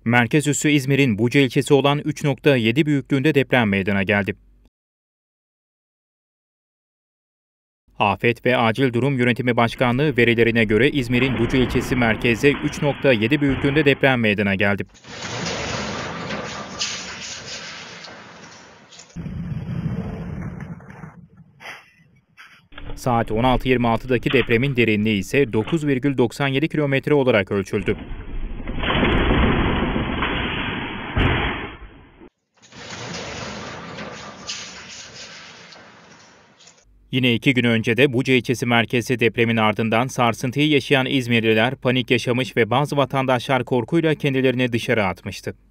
Merkez üssü İzmir'in Buca ilçesi olan 3.7 büyüklüğünde deprem meydana geldi. Afet ve Acil Durum Yönetimi Başkanlığı verilerine göre İzmir'in Buca ilçesi merkezde 3.7 büyüklüğünde deprem meydana geldi. Saat 16.26'daki depremin derinliği ise 9,97 kilometre olarak ölçüldü. Yine 2 gün önce de Buca ilçesi merkezli depremin ardından sarsıntıyı yaşayan İzmirliler panik yaşamış ve bazı vatandaşlar korkuyla kendilerini dışarı atmıştı.